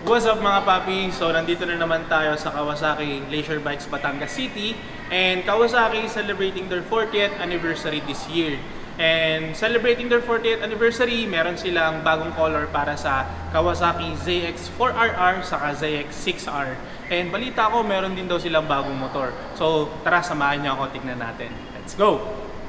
What's up mga papi? So nandito na naman tayo sa Kawasaki Leisure Bikes Batangas City, and Kawasaki is celebrating their 40th anniversary this year. And celebrating their 40th anniversary, meron silang bagong color para sa Kawasaki ZX4RR saka ZX6R. And balita ko, meron din daw silang bagong motor. So tara, samahan niyo ako, tignan natin. Let's go!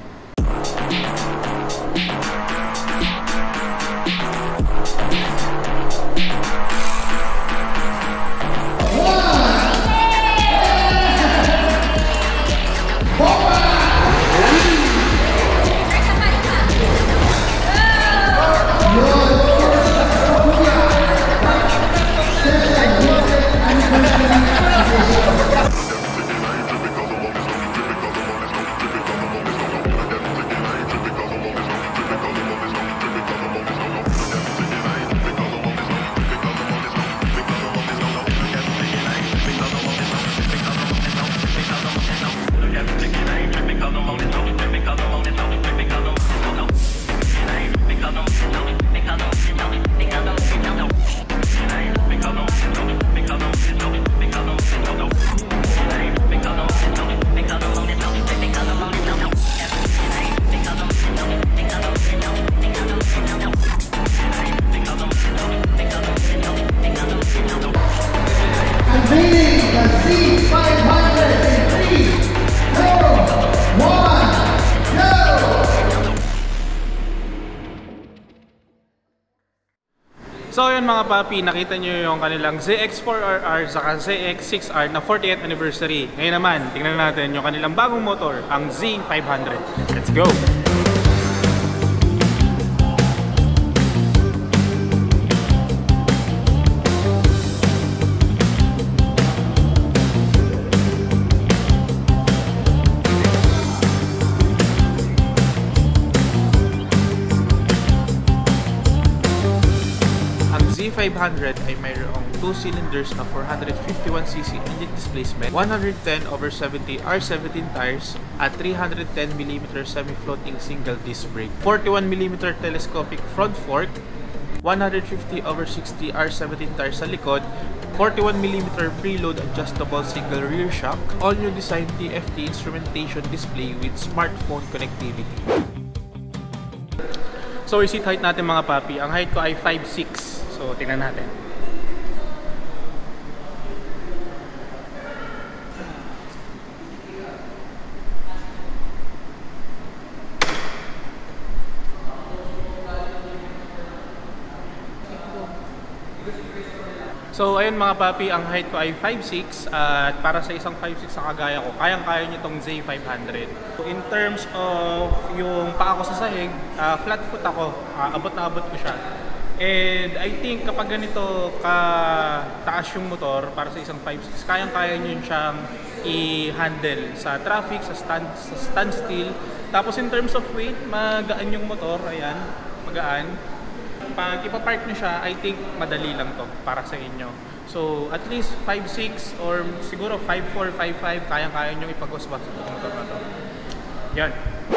So yun mga papi, nakita nyo yung kanilang ZX4RR saka ZX6R na 40th anniversary. Ngayon naman, tingnan natin yung kanilang bagong motor, ang Z500. Let's go! Z500 ay mayroong 2 cylinders na 451cc engine displacement, 110/70 R17 tires at 310mm semi-floating single disc brake, 41mm telescopic front fork, 150/60 R17 tires sa likod, 41mm preload adjustable single rear shock, all new design TFT instrumentation display with smartphone connectivity. So yung seat height natin mga papi, ang height ko ay 5'6". So, tingnan natin. So, ayun mga papi, ang height ko ay 5'6", at para sa isang 5'6" na kagaya ko, kayang-kaya nyo itong Z500. In terms of yung paa ko sa sahig, flat foot ako, abot na abot ko siya. And I think kapag ganito ka-taas yung motor para sa isang 5'6", kayang-kaya nyo siyang i-handle sa traffic, sa standstill. Tapos in terms of weight, magaan yung motor, ayan, magaan. Pag ipapark nyo siya, I think madali lang to para sa inyo. So at least 5'6" or siguro 5'4", 5'5", kayang-kaya nyo ipag-usbas sa motor na to. Yan.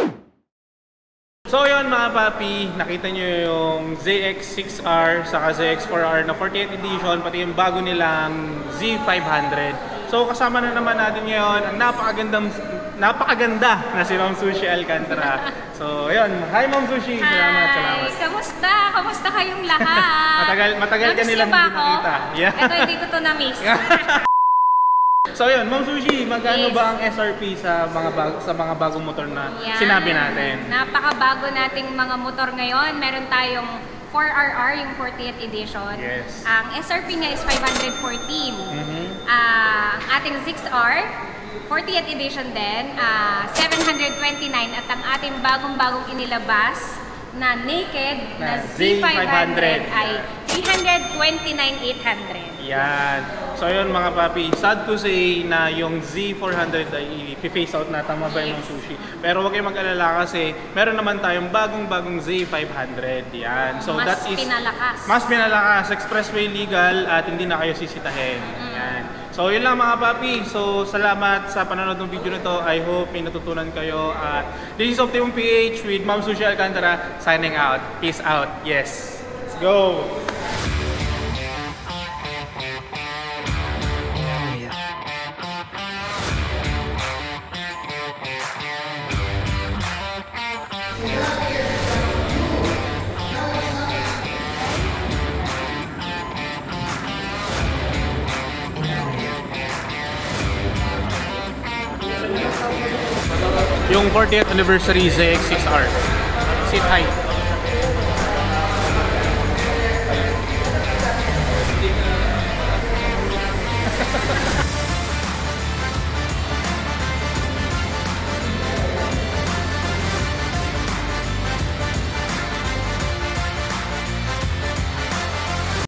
So yun mga papi, nakita nyo yung ZX6R saka ZX4R na 40th edition, pati yung bago nilang Z500. So kasama na naman natin ngayon ang napakaganda na si Ma'am Sushi Alcantara. So yun, hi Ma'am Sushi, salamat. Kamusta? Kamusta kayong lahat? matagal ka nilang hindi nakita. Yeah. Ito, hindi ko to na-miss. So yun, Ma'am Sushi, magkano ba ang SRP sa mga bagong motor na sinabi natin? Napakabago nating mga motor ngayon. Meron tayong 4RR, yung 40th edition. Yes. Ang SRP niya is 514. Ang ating 6R, 40th edition din, 729. At ang ating bagong-bagong inilabas na naked na Z500 ay 329,800. Yan. So yun mga papi, sad to say na yung Z400 ay i-face out na, tama ba yung Sushi? Pero huwag kayong mag-alala kasi meron naman tayong bagong Z500. Yan. So mas that is pinalakas. Mas pinalakas, expressway legal at hindi na kayo sisitahin. Yan. So yun lang mga papi. So salamat sa panonood ng video na to. I hope may natutunan kayo. At this is Optimum PH with Ma'am Sushi Alcantara signing out. Peace out. Yes. Let's go. Yung 40th anniversary ZX6R. Sit height.